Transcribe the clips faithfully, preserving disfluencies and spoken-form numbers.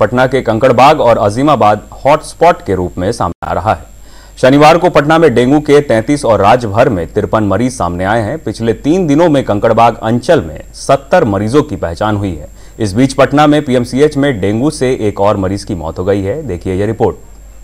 पटना के कंकड़बाग और अजीमाबाद हॉटस्पॉट के रूप में सामने आ रहा है। शनिवार को पटना में डेंगू के तैंतीस और राज्य भर में तिरपन मरीज सामने आए हैं। पिछले तीन दिनों में कंकड़बाग अंचल में सत्तर मरीजों की पहचान हुई है। इस बीच पटना में पीएमसीएच में डेंगू से एक और मरीज की मौत हो गई है। देखिए यह रिपोर्ट।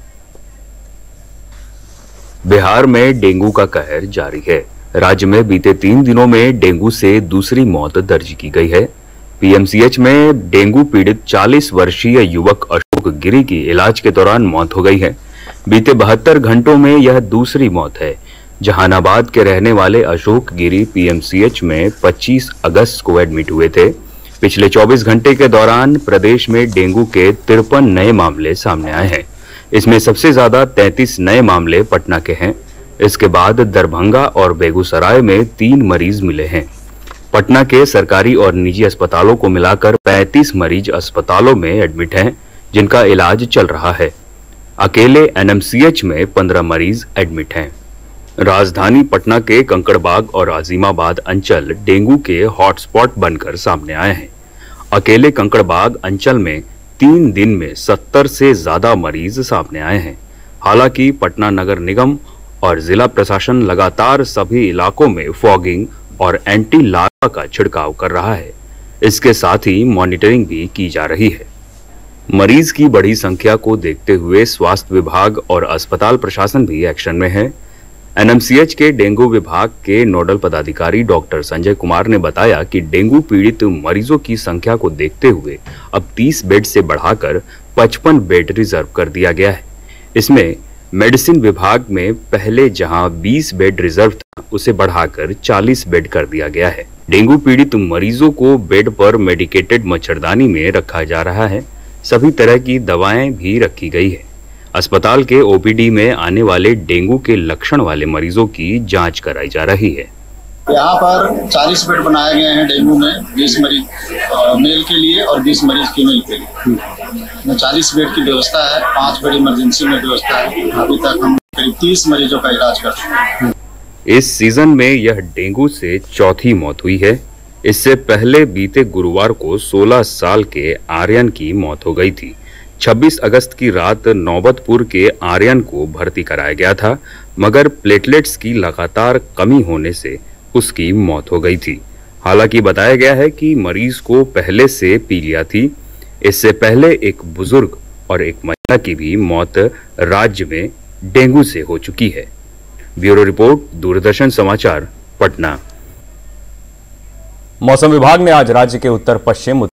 बिहार में डेंगू का कहर जारी है। राज्य में बीते तीन दिनों में डेंगू से दूसरी मौत दर्ज की गई है। पीएमसीएच में डेंगू पीड़ित चालीस वर्षीय युवक अशोक गिरी की इलाज के दौरान मौत हो गई है। बीते बहत्तर घंटों में यह दूसरी मौत है। जहानाबाद के रहने वाले अशोक गिरी पीएमसीएच में पच्चीस अगस्त को एडमिट हुए थे। पिछले चौबीस घंटे के दौरान प्रदेश में डेंगू के तिरपन नए मामले सामने आए हैं। इसमें सबसे ज्यादा तैंतीस नए मामले पटना के हैं। इसके बाद दरभंगा और बेगूसराय में तीन मरीज मिले हैं। पटना के सरकारी और निजी अस्पतालों को मिलाकर पैंतीस मरीज अस्पतालों में एडमिट हैं, जिनका इलाज चल रहा है। अकेले एनएमसीएच में पंद्रह मरीज एडमिट हैं। राजधानी पटना के कंकड़बाग और अजीमाबाद अंचल डेंगू के हॉटस्पॉट बनकर सामने आए हैं। अकेले कंकड़बाग अंचल में तीन दिन में सत्तर से ज्यादा मरीज सामने आए हैं। हालांकि पटना नगर निगम और जिला प्रशासन लगातार सभी इलाकों में फॉगिंग और एंटी लार्वा का छिड़काव कर रहा है। इसके साथ ही मॉनिटरिंग भी की जा रही है। मरीज की बड़ी संख्या को देखते हुए स्वास्थ्य विभाग और अस्पताल प्रशासन भी एक्शन में है। एनएमसीएच के डेंगू विभाग के नोडल पदाधिकारी डॉक्टर संजय कुमार ने बताया कि डेंगू पीड़ित मरीजों की संख्या को देखते हुए अब तीस बेड से बढ़ाकर पचपन बेड रिजर्व कर दिया गया है। इसमें मेडिसिन विभाग में पहले जहां बीस बेड रिजर्व था, उसे बढ़ाकर चालीस बेड कर दिया गया है। डेंगू पीड़ित मरीजों को बेड पर मेडिकेटेड मच्छरदानी में रखा जा रहा है। सभी तरह की दवाएं भी रखी गई है। अस्पताल के ओपीडी में आने वाले डेंगू के लक्षण वाले मरीजों की जांच कराई जा रही है। यहाँ पर चालीस बेड बनाए गए हैं डेंगू में, बीस मरीज मेल के लिए और बीस मरीज फीमेल के लिए। चालीस बेड की व्यवस्था है, पाँच बेड इमरजेंसी में व्यवस्था है। अभी तक हम करीब तीस मरीजों का इलाज कर चुके हैं। इस सीजन में यह डेंगू से चौथी मौत हुई है। इससे पहले बीते गुरुवार को सोलह साल के आर्यन की मौत हो गई थी। छब्बीस अगस्त की रात नौबतपुर के आर्यन को भर्ती कराया गया था, मगर प्लेटलेट्स की लगातार कमी होने से उसकी मौत हो गई थी। हालांकि बताया गया है कि मरीज को पहले से पीलिया थी। इससे पहले एक बुजुर्ग और एक महिला की भी मौत राज्य में डेंगू से हो चुकी है। ब्यूरो रिपोर्ट, दूरदर्शन समाचार, पटना। मौसम विभाग ने आज राज्य के उत्तर पश्चिम